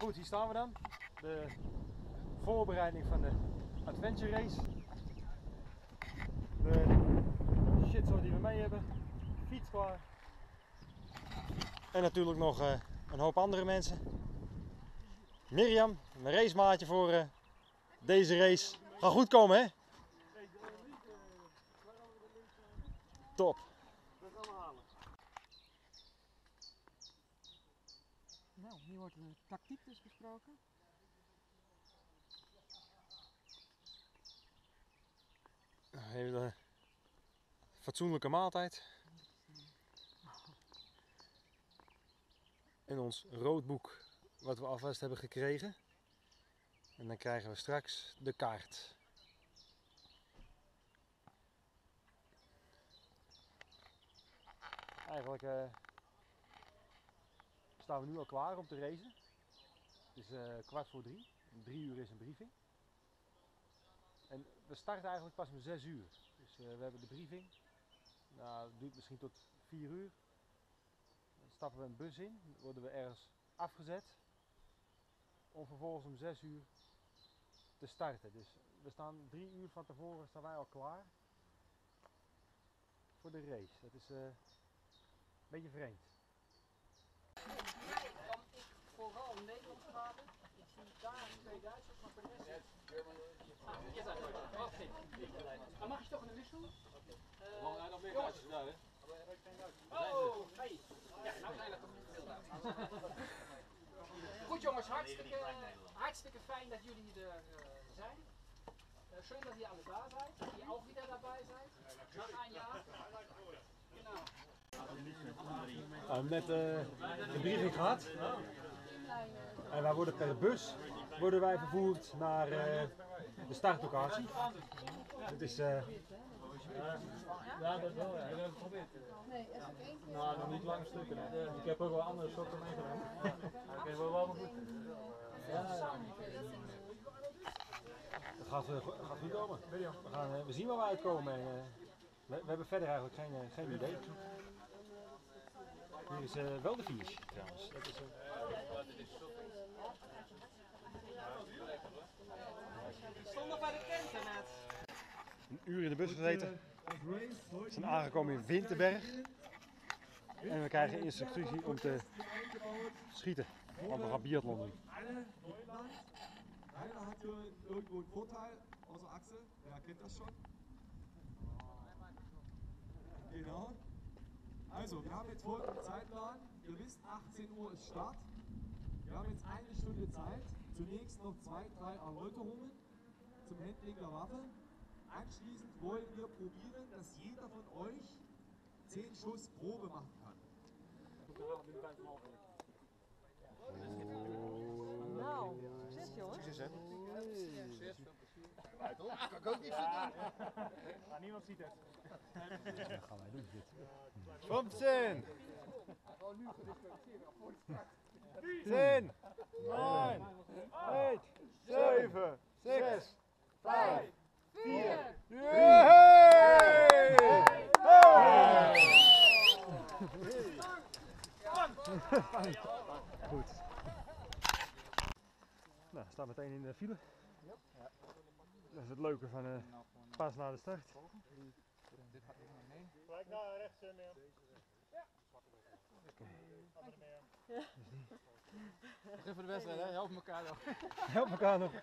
Goed, hier staan we dan. De voorbereiding van de Adventure Race. De shitsoort die we mee hebben. Fiets klaar. En natuurlijk nog een hoop andere mensen. Mirjam, mijn racemaatje voor deze race. Gaat goed komen, hè? Top. Nou, hier wordt de tactiek dus besproken. Even een fatsoenlijke maaltijd. In ons roodboek wat we alvast hebben gekregen. En dan krijgen we straks de kaart. Eigenlijk staan we nu al klaar om te racen. Het is 2:15. Om 3 uur is een briefing. En we starten eigenlijk pas om 6 uur. Dus we hebben de briefing. Nou, dat duurt misschien tot 4 uur. Dan stappen we een bus in. Dan worden we ergens afgezet. Om vervolgens om 6 uur te starten. Dus we staan 3 uur van tevoren staan wij al klaar. Voor de race. Dat is een beetje vreemd. Kan ik vooral Nederlands praten? Ik zie daar 2 Duitsers, maar voor de rest... Oké. Dan mag je toch in de wissel? Hij nog meer Duitsers daar, hè? Oh, hey. Ja, nou zijn er toch niet veel Duitsers. Goed jongens, hartstikke fijn dat jullie er zijn. Schön, dass ihr alle da seid, dass ihr auch wieder dabei seid. Nach ein Jahr. Genau. We hebben net de briefing gehad. En wij worden per bus vervoerd naar de startlocatie. Het is Ja, dat wel. Ja. Heb je dat geprobeerd? Nee, is ook één keer. Nou, nog niet lange stukken. Hè. Ik heb ook wel andere soorten meegenomen. Oké, wel wel goed. Het gaat goed komen. We zien waar we uitkomen. En, we hebben verder eigenlijk geen idee. Hier is wel de finish trouwens. Dat is, Stond nog bij de tenten net. een uur in de bus gezeten. We zijn aangekomen in Winterberg. En we krijgen instructie om te schieten. Want we gaan biathlon doen. Einer hat hier irgendwo einen Vorteil außer Achse, wer kennt das schon? Genau. Also, wir haben jetzt folgenden Zeitplan. Ihr wisst, 18 Uhr ist Start. Wir haben jetzt 1 Stunde Zeit. Zunächst noch 2, 3 Erläuterungen zum Handling der Waffe. Anschließend wollen wir probieren, dass jeder von euch 10 Schuss Probe machen kann. Nou, succes jongens. Succes hè? Kan ik ook niet verder. Niemand ziet het. Dat gaan wij doen dit. 15! 10! 9! 8! 7! 6! 5! 4! Goed. Nou, we staan meteen in de file. Dat is het leuke van pas na de start. Gelijk naar rechts, Mirjam. Even voor de wedstrijd, hè? Help elkaar nog. Help elkaar nog.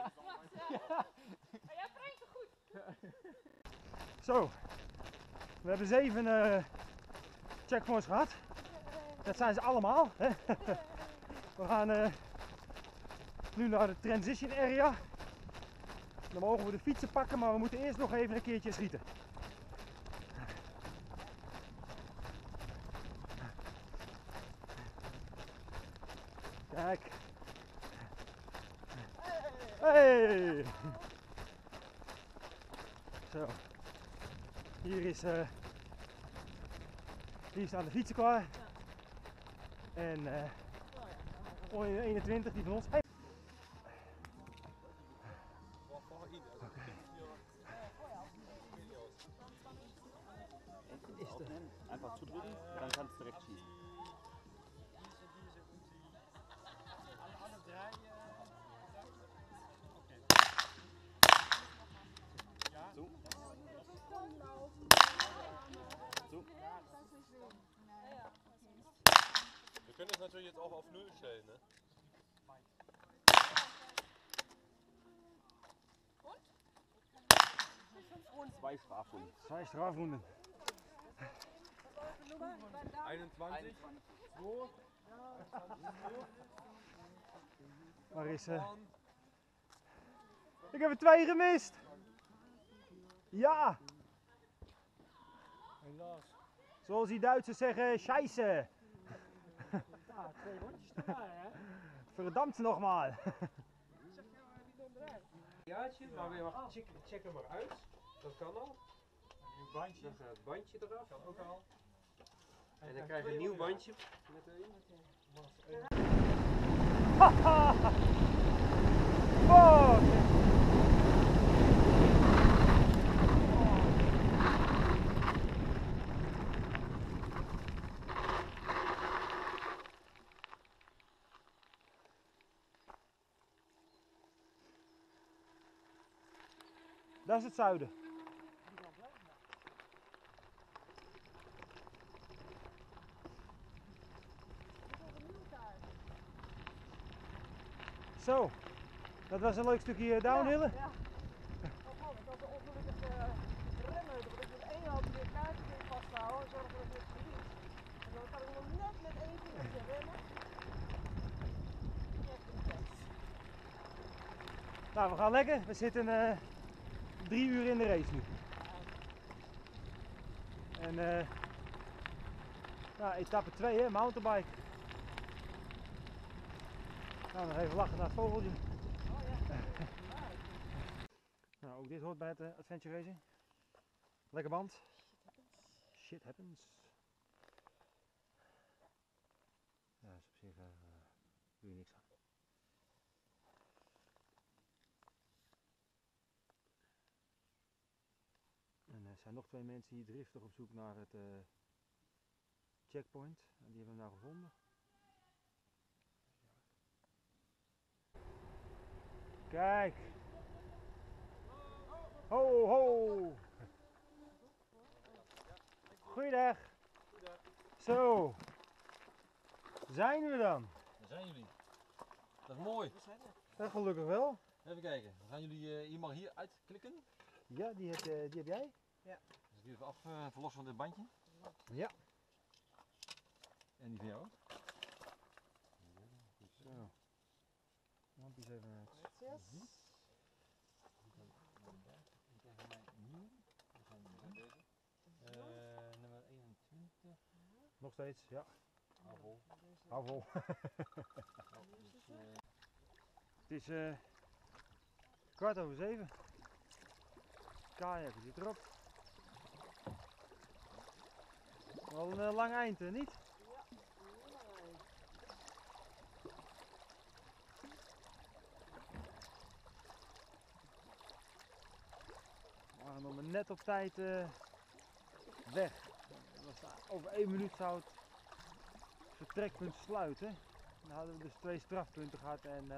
Jij brengt het goed. Zo, we hebben 7 checkpoints gehad. Dat zijn ze allemaal. Hè? We gaan nu naar de transition area. Dan mogen we de fietsen pakken, maar we moeten eerst nog even een keertje schieten. Kijk. Hey! Zo. Hier staan de fietsen klaar. En 21 die van ons. Hey. Einfach zudrücken, dann kannst du direkt schießen. kannst du jetzt auch auf 0 stellen, ne? Zwei Strafrunden. Zwei Strafrunden. 21. Maar ik heb er 2 gemist. Ja. Helaas. Zoals die Duitsers zeggen, scheisse. Ja, 2 rondjes erbij, hè? Verdammt nogmaals. Jaartje, maar weer mag check hem maar uit. Dat kan al. Een bandje. Dan gaat het bandje eraf. Kan ook al. En dan krijg je een nieuw bandje. Haha. Fuck. Dat is het zuiden. Zo, dat was een leuk stukje downhillen. Ja. Oh, ik had een ongelukkig remmen. Dat ik met één hand de kaartjes in vasthouden en zorgen dat het niks verliest. En dan kan ik nog net met één vingertje remmen. Echt intens. Nou, we gaan lekker. We zitten 3 uur in de race nu. En nou, etappe 2 hè, mountainbike. Nou, nog even lachen naar het vogeltje. Oh ja. Nou, ook dit hoort bij het adventure racing. Lekker band. Shit happens. Ja, is op zich doe je niks aan. En er zijn nog 2 mensen hier driftig op zoek naar het checkpoint. En die hebben we nou gevonden. Kijk. Ho ho. Goeiedag. Zo. Zijn we dan? Daar zijn jullie. Dat is mooi. Ja, gelukkig wel. Even kijken. Dan gaan jullie, je mag hier uitklikken. Ja, die heb jij. Dus die even verlossen van dit bandje. Ja. En die van jou ook. Zo. Lampjes even uit. Nummer 21. Nog steeds, ja. Hou vol. Hou vol. Het is 7:15. Kajak zit erop. Wel een lang eind, niet? We waren nog maar net op tijd weg. Over 1 minuut zou het vertrekpunt sluiten. Dan hadden we dus 2 strafpunten gehad en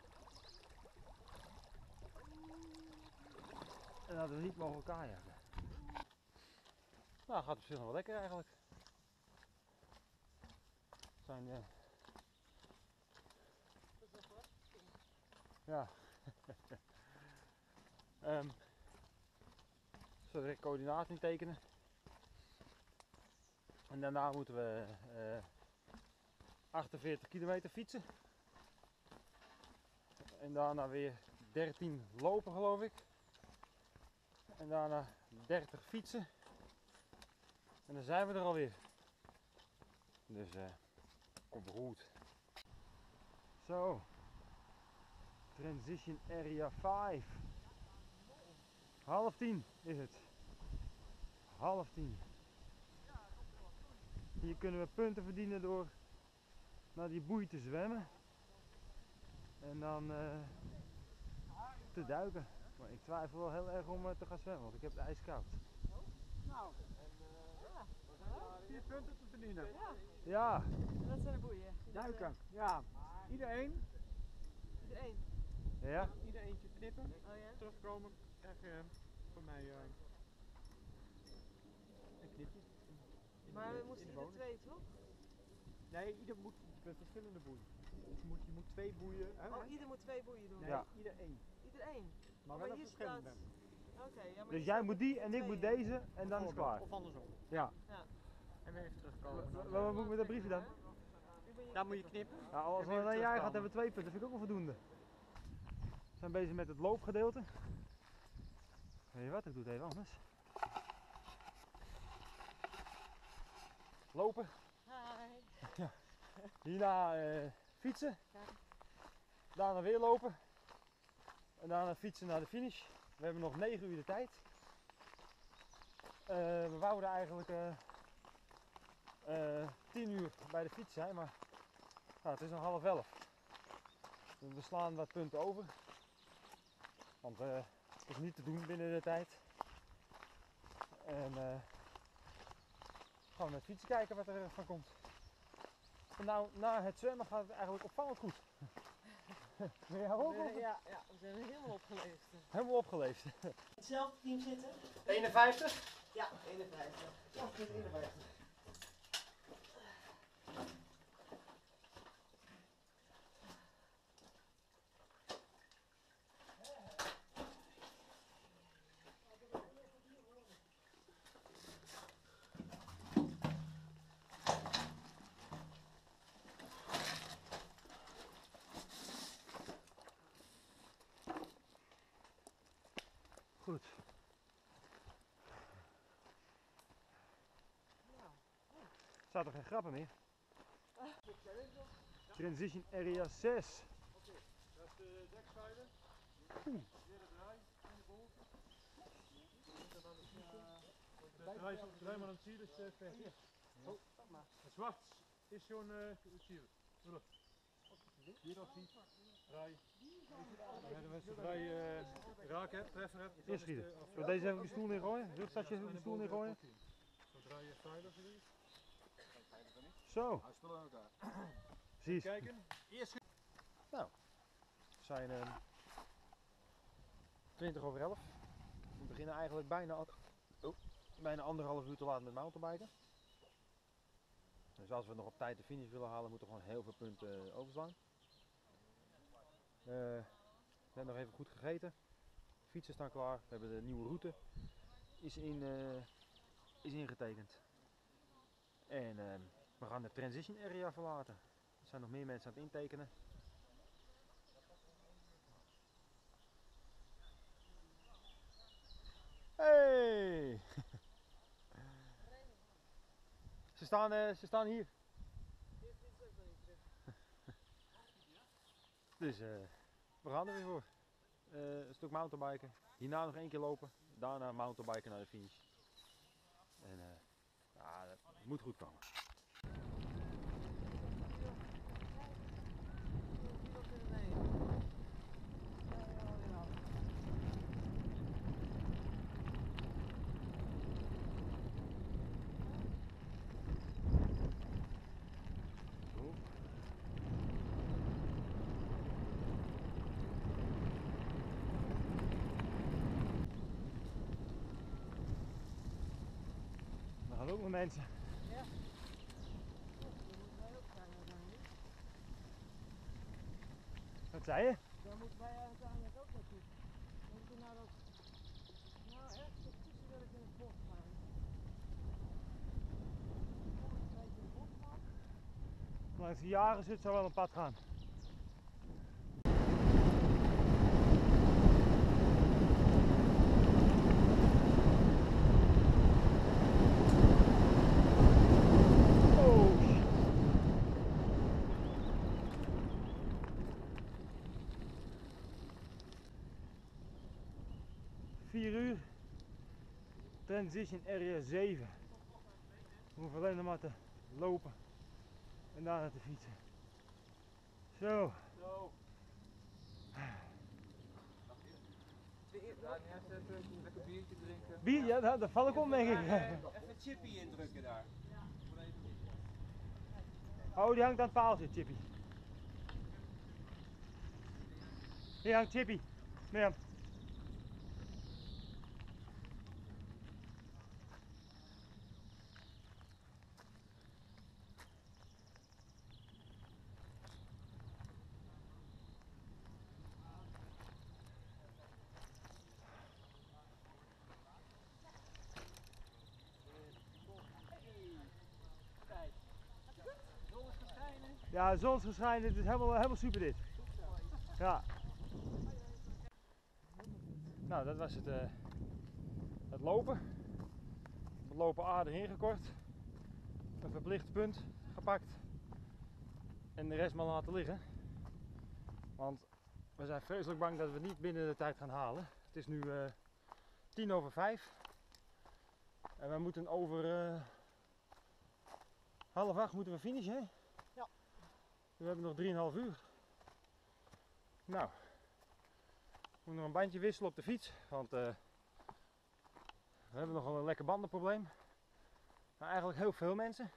hadden we niet mogen kajakken. Nou, gaat op zich nog wel lekker eigenlijk. Zijn ja. Zo direct coördinaten intekenen. En daarna moeten we 48 kilometer fietsen. En daarna weer 13 lopen geloof ik. En daarna 30 fietsen. En dan zijn we er alweer. Dus komt goed. Zo. Transition Area 5. 9:30 is het. 9:30. Hier kunnen we punten verdienen door naar die boei te zwemmen. En dan te duiken. Maar ik twijfel wel heel erg om te gaan zwemmen, want ik heb het ijskoud. Nou. 4 punten te verdienen. Ja. En dat zijn de boeien. Duiken, ja. Iedereen. Iedereen. Ja? Ieder eentje knippen. Oh ja? Terugkomen. Krijg je voor mij een knipje. Maar we moesten er 2 toch? Nee, ieder moet met verschillende boeien. Je moet 2 boeien. Hè? Oh, ieder moet 2 boeien doen? Nee, Ja. ieder 1. Ieder 1? Maar Oh, wel maar een hier verschillende. Oké, ja, maar Dus hier jij staat moet er die en ik moet 2 in. deze en dan is het klaar. Of andersom. Ja. En weer even terugkomen. Wat moet ik met dat briefje dan? Dan moet je knippen. Ja, als En we weer naar jij gaat, terugkomen. hebben we 2 punten. Dat vind ik ook wel voldoende. We zijn bezig met het loopgedeelte. Weet je wat, ik doe het even anders. Lopen. Hi. Hierna fietsen. Daarna weer lopen. En daarna fietsen naar de finish. We hebben nog 9 uur de tijd. We wouden eigenlijk 10 uur bij de fiets zijn, maar het is nog 10:30. Dus we slaan wat punten over. Want het is niet te doen binnen de tijd. En gaan we met fietsen kijken wat er van komt. En nou, na het zwemmen gaat het eigenlijk opvallend goed. Ben jij ook op? Ja, we zijn helemaal opgeleefd. Helemaal opgeleefd. Hetzelfde team zitten? 51? Ja, 51. Ja, 51. Goed. Staat er geen grappen meer? Transition area 6. Dat is de dekzijde. Weer de draai in de boven. Draai maar aan het ziel is ver. Oh, het zwart is zo'n ziel. Hier of hier. Draai. Als je draai raken, treffen hebt. Eerst schieten. Zullen we deze even op die stoel neergooien? Zullen we het even op die stoel neergooien? Zo draai je veilig weer. Zo. Precies. Kijken. We zijn 20 over 11. We beginnen eigenlijk bijna 1,5 uur te laat met mountainbiken. Dus als we nog op tijd de finish willen halen, moeten we gewoon heel veel punten overslaan. We hebben nog even goed gegeten. De fietsen staan klaar. We hebben de nieuwe route is ingetekend. En we gaan de transition area verlaten. Er zijn nog meer mensen aan het intekenen. Hey! Ze staan hier. Dus we gaan er weer voor. Een stuk mountainbiken. Hierna nog 1 keer lopen. Daarna mountainbiken naar de finish. En ja, dat moet goed komen. Er gaan ook nog mensen. Ja. Daar moeten wij ook zijn uiteindelijk. Wat zei je? Daar moeten wij uiteindelijk ook naartoe. We moeten naar dat... Nou, ergens ertussen wil ik in het bos gaan. Kom ik een beetje in het bos gaan. Langs de jagers het zou wel een pad gaan. Oh, shit. Uur. Transition area 7. We hoeven alleen nog maar te lopen en daarna te fietsen. Zo. Lekker biertje drinken. Bier, ja, daar val ik om denk ik. Even chippy indrukken daar. Oh, die hangt aan het paaltje, Chippy. Hier hangt Chippy. Mirjam. Ja, zonsgeschijn, dit is helemaal super dit. Ja. Nou, dat was het lopen. Het lopen aardig ingekort. Een verplicht punt gepakt. En de rest maar laten liggen. Want we zijn vreselijk bang dat we het niet binnen de tijd gaan halen. Het is nu 5:10. En we moeten over 7:30 moeten we finishen, hè? Ja. We hebben nog 3,5 uur. Nou, we moeten nog een bandje wisselen op de fiets, want we hebben nog wel een lekker bandenprobleem. Maar eigenlijk heel veel mensen.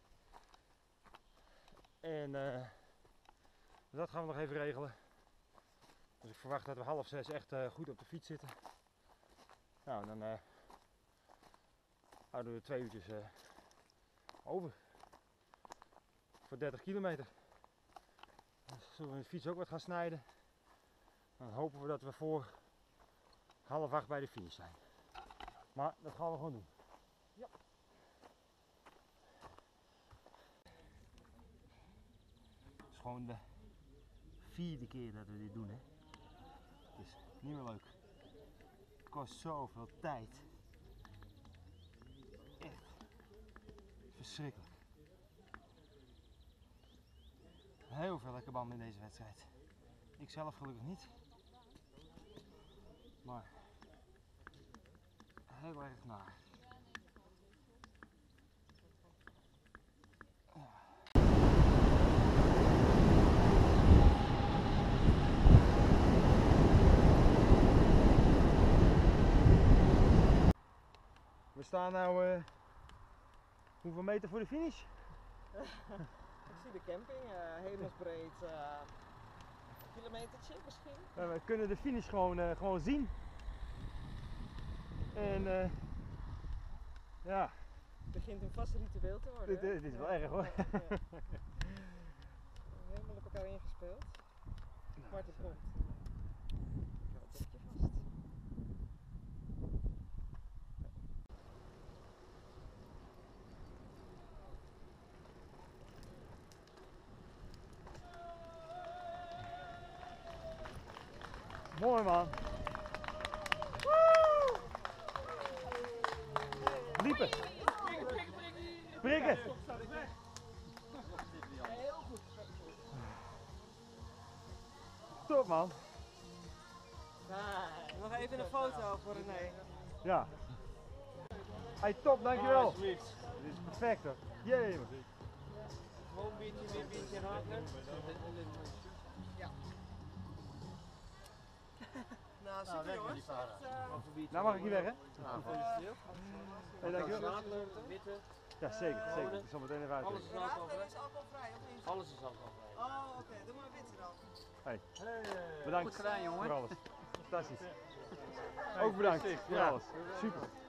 En dat gaan we nog even regelen. Dus ik verwacht dat we 5:30 echt goed op de fiets zitten. Nou, dan houden we 2 uurtjes over. Voor 30 kilometer. Dan zullen we de fiets ook wat gaan snijden. Dan hopen we dat we voor 7:30 bij de finish zijn. Maar dat gaan we gewoon doen. Ja. Het is gewoon de 4e keer dat we dit doen, hè. Het is niet meer leuk. Het kost zoveel tijd. Echt verschrikkelijk. Heel veel lekker banden in deze wedstrijd. Ik zelf gelukkig niet. Maar heel erg naar. We staan nou hoeveel meter voor de finish? Ik zie de camping, hemelsbreed, een kilometertje misschien. We kunnen de finish gewoon zien. En ja. Het begint een vast ritueel te worden. Dit is wel erg hoor. Ja. Helemaal op elkaar ingespeeld. Maar het komt. Het stukje vast. Mooi man. Liepen. Prikken. Top man. Nog even een foto voor René. Ja. Hey top, dankjewel. Dit is perfect hoor. Jee man. Gewoon een beetje haken. Nou, super hoor. Nou mag ik niet weg hè? Gefeliciteerd. Hey, dankjewel. Witte. Ja zeker, zeker. Ik zal meteen even uit. Alles is alcoholvrij. is alcoholvrij of niet? Alles is alcoholvrij. Oh, oké. Doe maar witte dan. Hey. Bedankt Goed gedaan, jongen. voor alles. Fantastisch. Ook bedankt voor alles. Super.